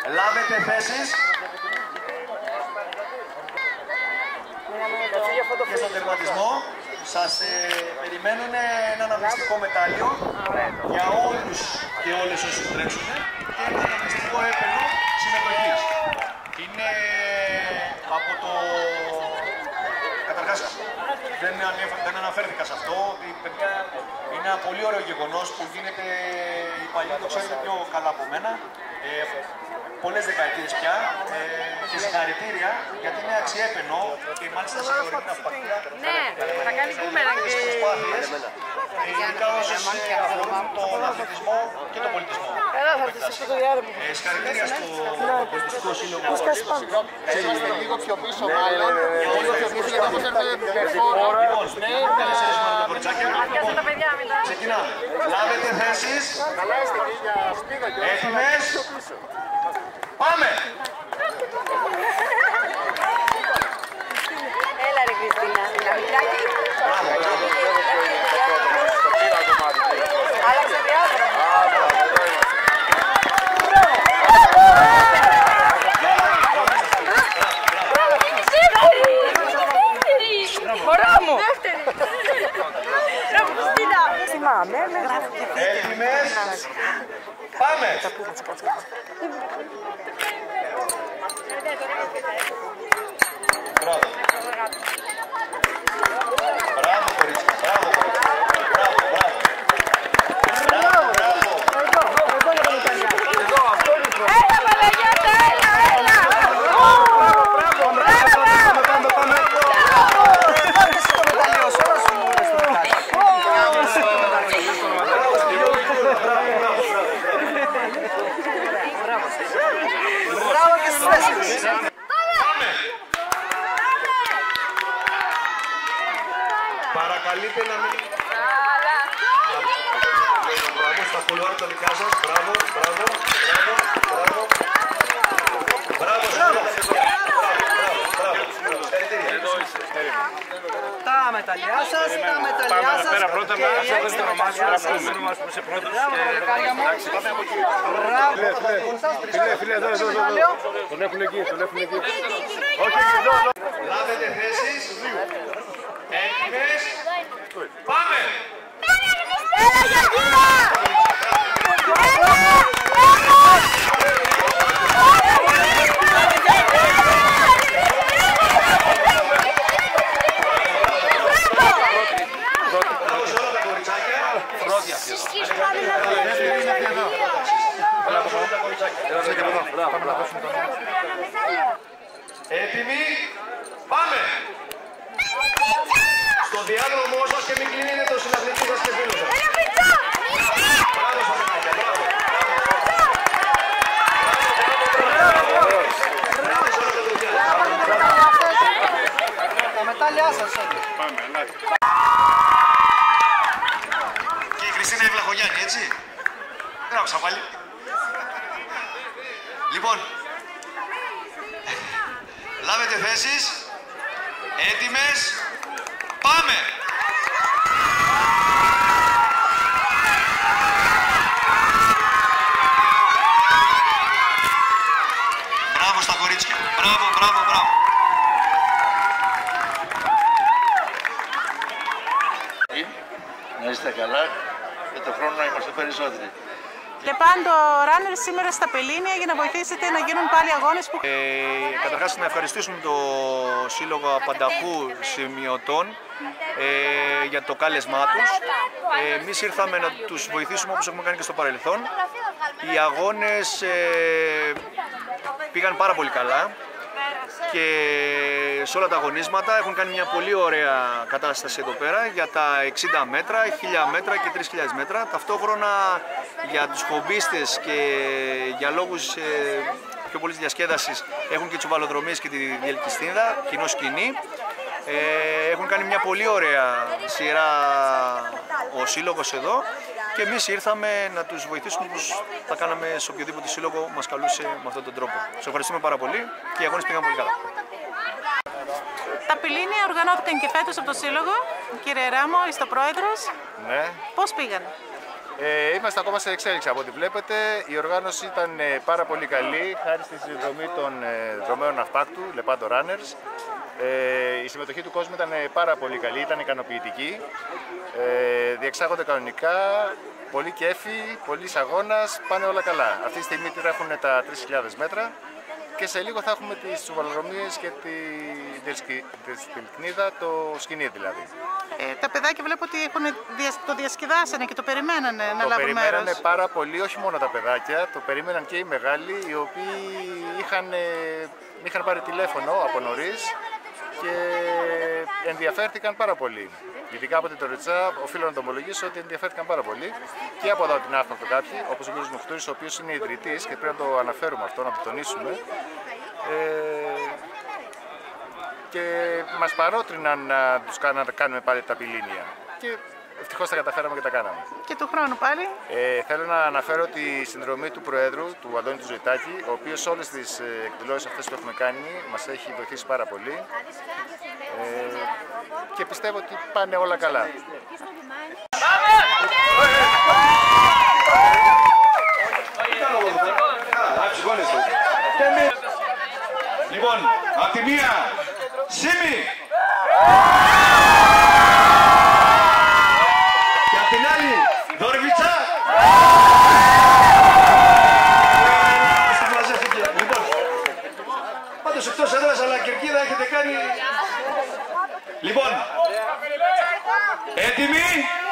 Λάβετε θέσεις. Και στον τερματισμό σας περιμένουν ένα αναμνηστικό μετάλλιο για όλους και όλες όσους τρέξουν και ένα αναμνηστικό έπαινο συμμετοχής. Είναι από το... Καταρχάς δεν αναφέρθηκα σε αυτό, παιδιά, είναι ένα πολύ ωραίο γεγονός που γίνεται, οι παλιοί το ξέρετε πιο καλά από μένα, πολλές δεκαετίες πια, και συγχαρητήρια γιατί είναι αξιέπαινο και μάλιστα σε τωρινή αυτοπαθία. Ναι, θα κάνει κούμερα και... Ειδικά όσες αφορούν τον αθλητισμό και τον πολιτισμό. Καλά, θα έρθεις στο διάδρομο. Συγχαρητήρια στο πολιτιστικό σύλλογο. Είμαστε λίγο πιο πίσω μάλλον. Λίγο πιο πίσω γιατί όπως έρθει Ξεκινάμε. Λάβετε θέσεις. Έτοιμες. Πάμε. Έλα ρε Χριστίνα, Καμιτράκη. Άλλαξε διάδρομο. Έτοιμες. Πάμε. Μπράβο. Μπράβο κορίτσια. Μπράβο κορίτσια. Μπράβο, μπράβο. Μπράβο, μπράβο. Έλα Παναγιώτα, έλα, έλα. Παρακαλείτε να μην... Μπράβο, στα κουλουάρ τα δικά σας. Μπράβο, μπράβο, μπράβο, μπράβο. Μπράβο, Τα μεταλλιά σας, τα μεταλλιά σας. Πέρα πρώτα να σας το όνομά σου, να πούμε που είσαι πρώτος. Φίλε, εδώ. Τον έχουν εκεί, τον έχουν εκεί. λάβετε θέσεις. Έτοιμες. Πάμε. Έλα Γεωργία. Μπράβο σε όλα τα κοριτσάκια. Πρώτη αυτή Έτοιμοι. Πάμε. Στο διάδρομό σας και μην κλείνετε το συναθλητή σας και φίλο σας. Μπράβο στα παιδάκια, μπράβο. Μπράβο σε όλα τα παιδιά. Τα μετάλλια σας. Πάμε, ελάτε. Και η Χριστίνα η Βλαχογιάννη, έτσι. Δεν άκουσα πάλι. Λοιπόν, λάβετε θέσεις. Έτοιμες. Πάμε! Μπράβο στα κορίτσια. Μπράβο, μπράβο, μπράβο. Να είστε καλά και το χρόνο να είμαστε περισσότεροι. Και πάνε το runner σήμερα στα Πελλήνια για να βοηθήσετε να γίνουν πάλι αγώνες που... Καταρχάς να ευχαριστήσουμε το Σύλλογο Απανταχού Σημειωτών για το κάλεσμά τους. Εμείς ήρθαμε να τους βοηθήσουμε όπως έχουμε κάνει και στο παρελθόν. Οι αγώνες πήγαν πάρα πολύ καλά και σε όλα τα αγωνίσματα έχουν κάνει μια πολύ ωραία κατάσταση εδώ πέρα για τα 60 μέτρα, 1000 μέτρα και 3000 μέτρα. Ταυτόχρονα για τους χομπίστες και για λόγους πιο πολλής διασκέδασης έχουν και τις οβαλοδρομίες και τη διελκυστίνδα, κοινό σκηνή. Έχουν κάνει μια πολύ ωραία σειρά ο σύλλογος εδώ και εμείς ήρθαμε να τους βοηθήσουμε όπως θα κάναμε σε οποιοδήποτε σύλλογο μας καλούσε με αυτόν τον τρόπο. Σας ευχαριστούμε πάρα πολύ και οι αγώνες πήγαν πολύ καλά. Τα Πελλήνια οργανώθηκαν και φέτος από το Σύλλογο. Κύριε Ράμο, είστε ο πρόεδρος. Ναι. Πώς πήγαν? Είμαστε ακόμα σε εξέλιξη από ό,τι βλέπετε. Η οργάνωση ήταν πάρα πολύ καλή, χάρη στη συνδρομή των δρομέων ναυπάκτου, Lepanto Runners. Η συμμετοχή του κόσμου ήταν πάρα πολύ καλή, ήταν ικανοποιητική. Διεξάγονται κανονικά, πολύ κέφι, πολύς αγώνας, πάνε όλα καλά. Αυτή τη στιγμή τρέχουν τα 3.000 μέτρα και σε λίγο θα έχουμε τις σουβαλοδρομίες και τη Στυλκνίδα, το σκηνή δηλαδή. Τα παιδάκια βλέπω ότι το διασκεδάσανε και το περιμένανε να λάβουν μέρος. Το περιμένανε πάρα πολύ, όχι μόνο τα παιδάκια, το περίμεναν και οι μεγάλοι, οι οποίοι είχαν πάρει τηλέφωνο από νωρίς και ενδιαφέρθηκαν πάρα πολύ. Ειδικά από την Τωριτσά, οφείλω να το ομολογήσω ότι ενδιαφέρθηκαν πάρα πολύ και από εδώ την Άφαυτο κάποιοι, όπως ο κ. Μουχτούρης, ο οποίος είναι ιδρυτής και πρέπει να το αναφέρουμε αυτό, να το τονίσουμε. Και μας παρότριναν να τους κάνουμε πάλι τα πιλίνια. Και ευτυχώς τα καταφέραμε και τα κάναμε. Και του χρόνου πάλι. Θέλω να αναφέρω τη συνδρομή του Προέδρου, του Αντώνη του Ζωητάκη, ο οποίος σε όλες τις εκδηλώσεις αυτές που έχουμε κάνει μας έχει βοηθήσει πάρα πολύ. Και πιστεύω ότι πάνε όλα καλά. Λοιπόν, απ' τη μία, Σίμι! Και απ' την άλλη, Δόρβιτσα! Λοιπόν, πάντως εκτός έδρας, αλλά κερκίδα έχετε κάνει... Λοιπόν, έτοιμοι!